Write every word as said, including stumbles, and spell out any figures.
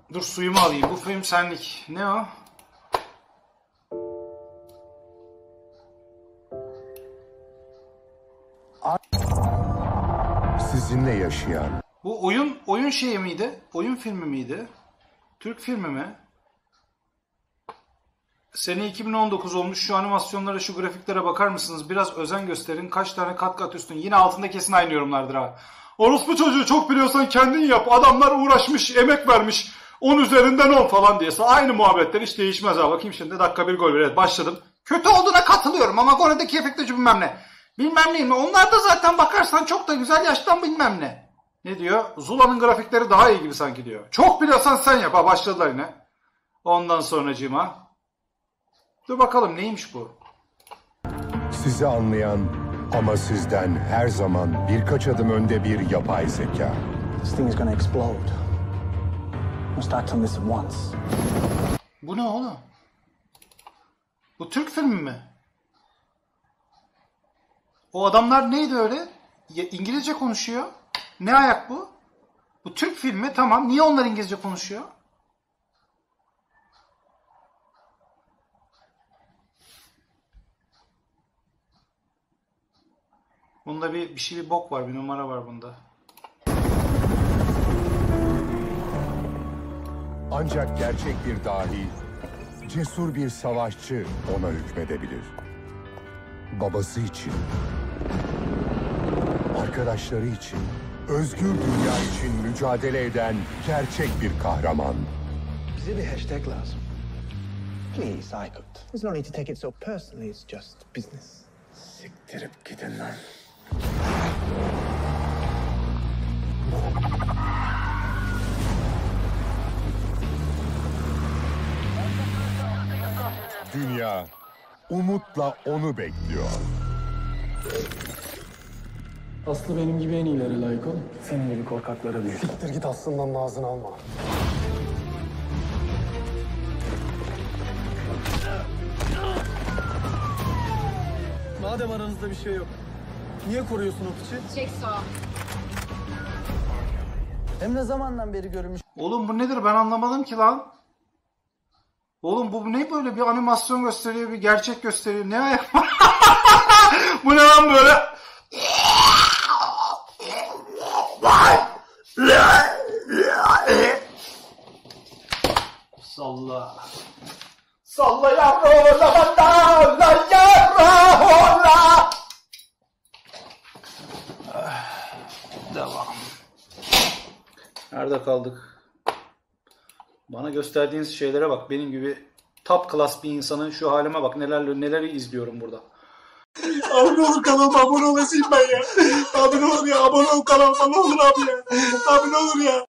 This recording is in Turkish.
Dur suyumu alayım. Bu film senlik. Ne o? Sizinle yaşayan. Bu oyun oyun şeyi miydi? Oyun filmi miydi? Türk filmi mi? Sene iki bin on dokuz olmuş. Şu animasyonlara, şu grafiklere bakar mısınız? Biraz özen gösterin. Kaç tane kat kat üstün. Yine altında kesin aynı yorumlardır ha. Orospu çocuğu çok biliyorsan kendin yap. Adamlar uğraşmış, emek vermiş. on üzerinden on falan diyese. Aynı muhabbetler hiç değişmez ha. Bakayım şimdi dakika bir gol ver. Evet başladım. Kötü olduğuna katılıyorum ama Gore'deki efekteci bilmem ne. Bilmem neyim. Onlar da zaten bakarsan çok da güzel yaştan bilmem ne. Ne diyor? Zula'nın grafikleri daha iyi gibi sanki diyor. Çok biliyorsan sen yap ha. Başladılar yine. Ondan sonracığıma. Dur bakalım neymiş bu? Sizi anlayan ama sizden her zaman birkaç adım önde bir yapay zeka. This thing is gonna explode. We'll start to miss it once. Bu ne oğlum? Bu Türk filmi mi? O adamlar neydi öyle? Ya, İngilizce konuşuyor. Ne ayak bu? Bu Türk filmi tamam. Niye onlar İngilizce konuşuyor? Bunda bir, bir şey bir bok var. Bir numara var bunda. Ancak gerçek bir dahi, cesur bir savaşçı ona hükmedebilir. Babası için, arkadaşları için, özgür dünya için mücadele eden gerçek bir kahraman. Bize bir hashtag lazım. Please, Aykut. There's no need to take it so personally. It's just business. Siktirip gidin lan. Dünya umutla onu bekliyor. Aslı benim gibi en iyileri layık oğlum. Senin gibi korkaklara değil. Siktir git Aslı'ndan ağzını alma. Madem aranızda bir şey yok, niye koruyorsun o piçi? Çek sağa. Hem ne zamandan beri görmüş? Oğlum bu nedir ben anlamadım ki lan. Oğlum bu ne böyle bir animasyon gösteriyor, bir gerçek gösteriyor. Ne ayak var? Bu ne lan böyle? Salla. Salla yavru lavanda, la yavru la. Devam. Nerede kaldık? Bana gösterdiğiniz şeylere bak. Benim gibi top class bir insanın şu halime bak. Neler neleri izliyorum burada. Abi ne olur kanalıma abone olasın ben ya. Abi ne olur ya abone ol kanalıma ne olur abi ya. Abi ne olur ya.